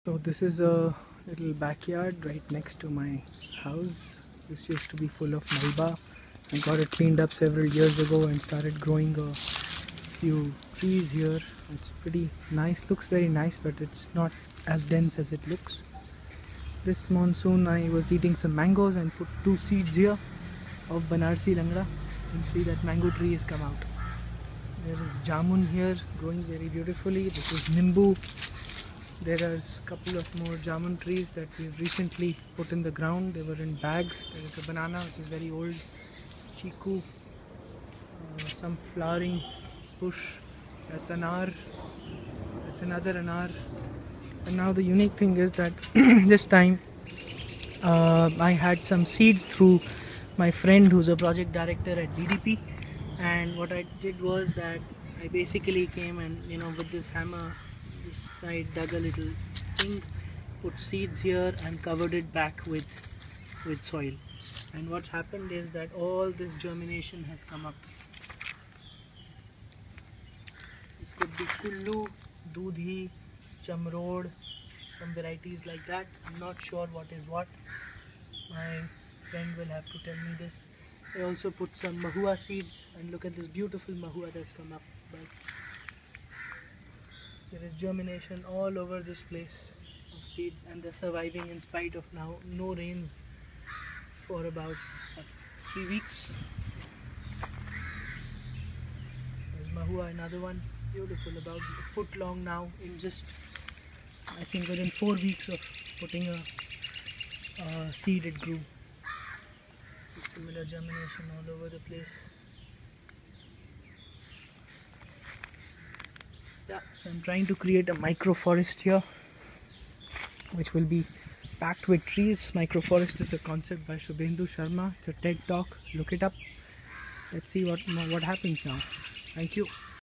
So this is a little backyard right next to my house. This used to be full of malba. I got it cleaned up several years ago and started growing a few trees here. It's pretty nice, looks very nice, but it's not as dense as it looks. This monsoon I was eating some mangoes and put 2 seeds here of Banarsi Langda. You can see that mango tree has come out. There is jamun here growing very beautifully. This is nimbu. There are a couple of more jamun trees that we've recently put in the ground. They were in bags. There is a banana which is very old. Chikoo. Some flowering bush. That's Anar. That's another Anar. And now the unique thing is that this time I had some seeds through my friend who's a project director at DDP, and what I did was that I basically came and with this hammer this side dug a little thing, put seeds here and covered it back with soil, and what's happened is that all this germination has come up. This could be Kullu, Doodhi, Chamrod, some varieties like that. I'm not sure what is what. My friend will have to tell me this. I also put some Mahua seeds, and look at this beautiful Mahua that's come up. But there is germination all over this place of seeds, and they're surviving in spite of now no rains for about 3 weeks. There's Mahua, another one, beautiful, about a foot long now. In just, I think within 4 weeks of putting a seed, it grew. Similar germination all over the place. Yeah, so I'm trying to create a microforest here, which will be packed with trees. Microforest is a concept by Shubhendu Sharma. It's a TED talk. Look it up. Let's see what happens now. Thank you.